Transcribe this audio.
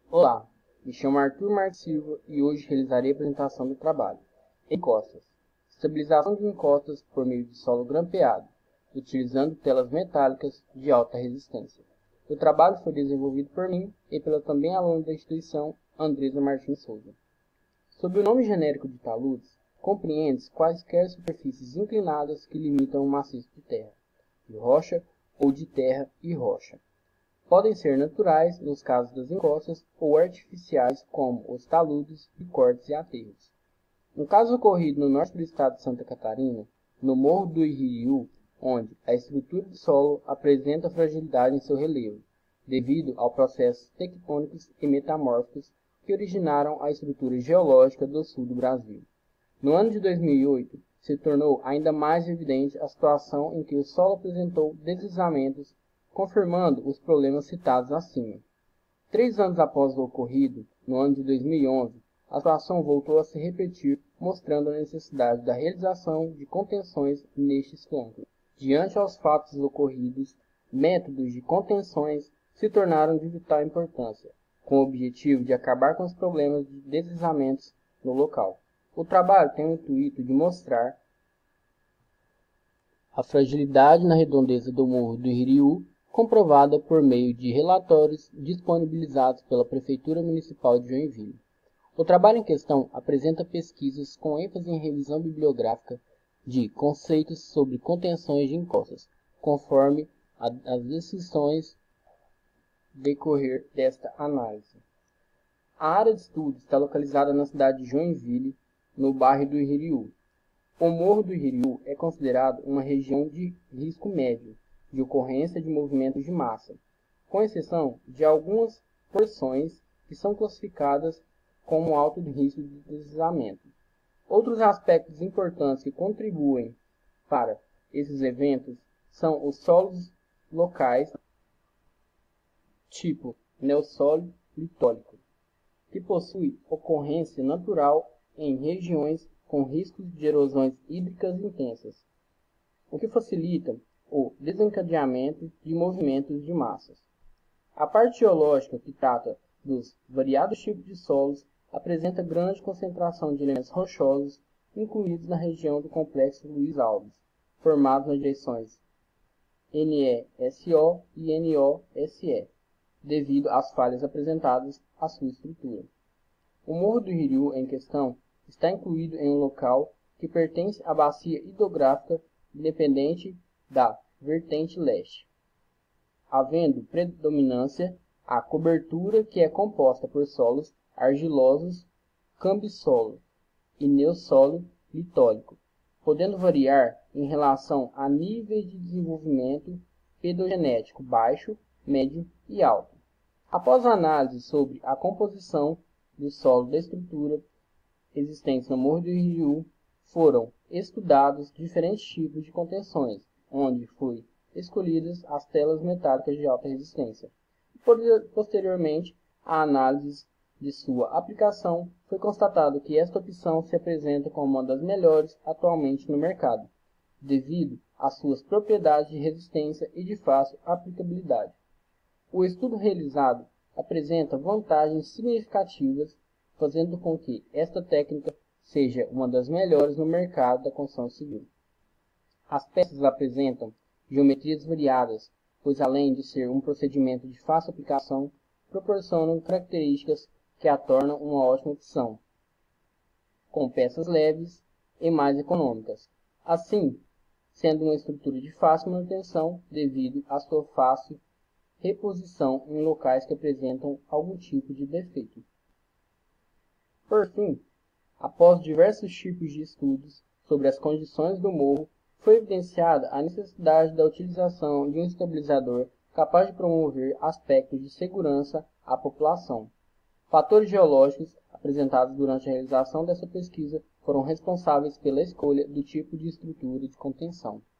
Olá, me chamo Arthur Marques Silva e hoje realizarei a apresentação do trabalho. Encostas. Estabilização de encostas por meio de solo grampeado, utilizando telas metálicas de alta resistência. O trabalho foi desenvolvido por mim e pela também aluna da instituição, Andresa Martins Souza. Sob o nome genérico de taludes, compreende-se quaisquer superfícies inclinadas que limitam um maciço de terra, de rocha ou de terra e rocha. Podem ser naturais, nos casos das encostas, ou artificiais, como os taludes de cortes e aterros. Um caso ocorrido no norte do estado de Santa Catarina, no Morro do Iririú, onde a estrutura do solo apresenta fragilidade em seu relevo, devido aos processos tectônicos e metamórficos que originaram a estrutura geológica do sul do Brasil. No ano de 2008, se tornou ainda mais evidente a situação em que o solo apresentou deslizamentos, confirmando os problemas citados acima. 3 anos após o ocorrido, no ano de 2011, a situação voltou a se repetir, mostrando a necessidade da realização de contenções nestes flancos. Diante aos fatos ocorridos, métodos de contenções se tornaram de vital importância, com o objetivo de acabar com os problemas de deslizamentos no local. O trabalho tem o intuito de mostrar a fragilidade na redondeza do Morro do Iririú, comprovada por meio de relatórios disponibilizados pela Prefeitura Municipal de Joinville. O trabalho em questão apresenta pesquisas com ênfase em revisão bibliográfica de conceitos sobre contenções de encostas, conforme as descrições decorrer desta análise. A área de estudo está localizada na cidade de Joinville, no bairro do Iririú. O Morro do Iririú é considerado uma região de risco médio de ocorrência de movimentos de massa, com exceção de algumas porções que são classificadas como alto risco de deslizamento. Outros aspectos importantes que contribuem para esses eventos são os solos locais, tipo neossolo litólico, que possui ocorrência natural em regiões com riscos de erosões hídricas intensas, o que facilita o desencadeamento de movimentos de massas. A parte geológica, que trata dos variados tipos de solos, apresenta grande concentração de elementos rochosos incluídos na região do complexo Luiz Alves, formados nas direções NESO e NOSE, devido às falhas apresentadas à sua estrutura. O Morro do Iririú em questão está incluído em um local que pertence à bacia hidrográfica independente da vertente leste, havendo predominância a cobertura que é composta por solos argilosos, cambissolo e neossolo litólico, podendo variar em relação a níveis de desenvolvimento pedogenético baixo, médio e alto. Após a análise sobre a composição do solo da estrutura existentes no Morro do Iririú, foram estudados diferentes tipos de contenções, onde foi escolhidas as telas metálicas de alta resistência. Posteriormente, a análise de sua aplicação, foi constatado que esta opção se apresenta como uma das melhores atualmente no mercado, devido às suas propriedades de resistência e de fácil aplicabilidade. O estudo realizado apresenta vantagens significativas, fazendo com que esta técnica seja uma das melhores no mercado da construção civil. As peças apresentam geometrias variadas, pois além de ser um procedimento de fácil aplicação, proporcionam características que a tornam uma ótima opção, com peças leves e mais econômicas, assim sendo uma estrutura de fácil manutenção devido à sua fácil reposição em locais que apresentam algum tipo de defeito. Por fim, após diversos tipos de estudos sobre as condições do morro, foi evidenciada a necessidade da utilização de um estabilizador capaz de promover aspectos de segurança à população. Fatores geológicos apresentados durante a realização dessa pesquisa foram responsáveis pela escolha do tipo de estrutura de contenção.